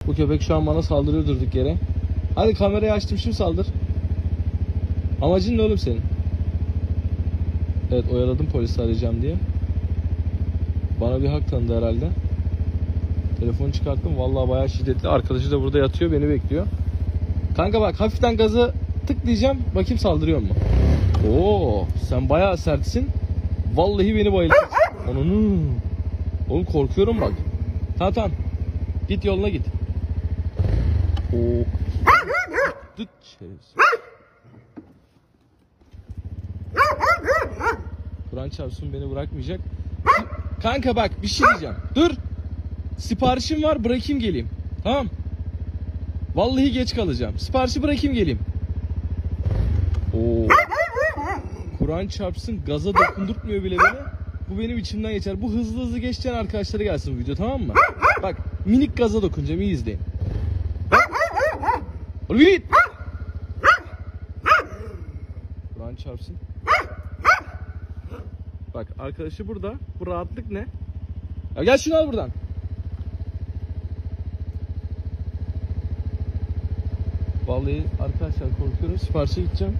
Bu köpek şu an bana saldırıyor durduk yere. Hadi kamerayı açtım, şimdi saldır. Amacın ne oğlum senin? Evet, oyaladım polisi arayacağım diye. Bana bir hak tanıdı herhalde. Telefonu çıkarttım. Vallahi bayağı şiddetli. Arkadaşı da burada yatıyor, beni bekliyor. Kanka bak, hafiften gazı tıklayacağım. Bakayım saldırıyor mu? Oo, sen bayağı sertsin. Vallahi beni bayılttın. Onu. Oğlum korkuyorum bak. Tamam. Git yoluna git. Oo. Tut. Kur'an çarpsın beni bırakmayacak. Kanka bak, bir şey diyeceğim. Dur. Siparişim var, bırakayım geleyim. Tamam. Vallahi geç kalacağım. Siparişi bırakayım geleyim. Oo. Kur'an çarpsın gaza dokundurtmuyor bile beni. Bu benim içimden geçer. Bu hızlı hızlı geçeceğin arkadaşları gelsin bu video, tamam mı? Bak, minik gaza dokunacağım, iyi izleyin. Oğlum git. Kur'an çarpsın. Bak, arkadaşı burada. Bu rahatlık ne? Ya gel şunu al buradan. Vallahi arkadaşlar korkuyorum. Siparişe gideceğim.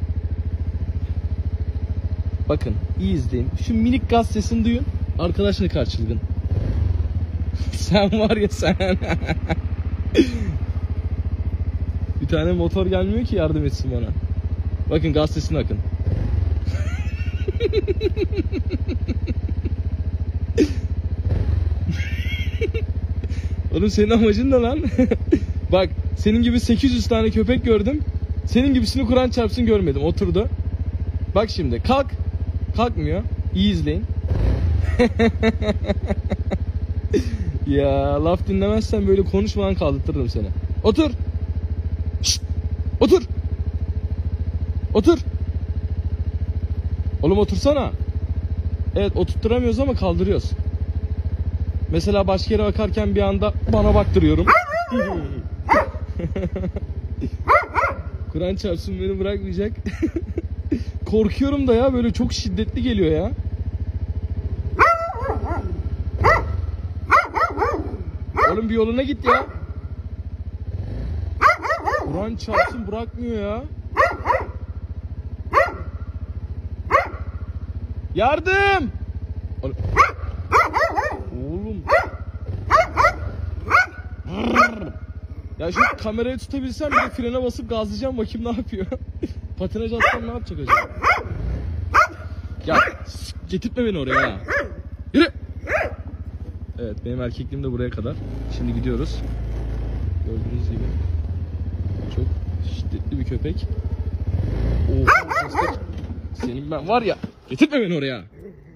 Bakın, iyi izleyin. Şu minik gaz sesini duyun. Arkadaş ne kadar çılgın. Sen var ya sen. Bir tane motor gelmiyor ki yardım etsin bana. Bakın, gaz sesine akın. Oğlum senin amacın ne lan? Bak, senin gibi 800 tane köpek gördüm. Senin gibisini Kur'an çarpsın görmedim. Oturdu. Bak şimdi kalk. Kalkmıyor. İyi izleyin. Ya laf dinlemezsen böyle konuşmadan kaldırtırım seni. Otur. Şşt. Otur. Otur. Oğlum otursana. Evet, oturtturamıyoruz ama kaldırıyoruz. Mesela başka yere bakarken bir anda bana baktırıyorum. Kur'an çarpsın beni bırakmayacak. Korkuyorum da ya, böyle çok şiddetli geliyor ya. Oğlum bir yoluna git ya. Kur'an çarpsın bırakmıyor ya. Yardım! Oğlum. Ya şu kamerayı tutabilsem bir de frene basıp gazlayacağım, bakayım ne yapıyor. Patinaj atsam ne yapacak acaba? Ya getirtme beni oraya ya. Yürü. Evet, benim erkekliğim de buraya kadar. Şimdi gidiyoruz. Gördüğünüz gibi çok şiddetli bir köpek. Oha, senin ben var ya, getirtme beni oraya.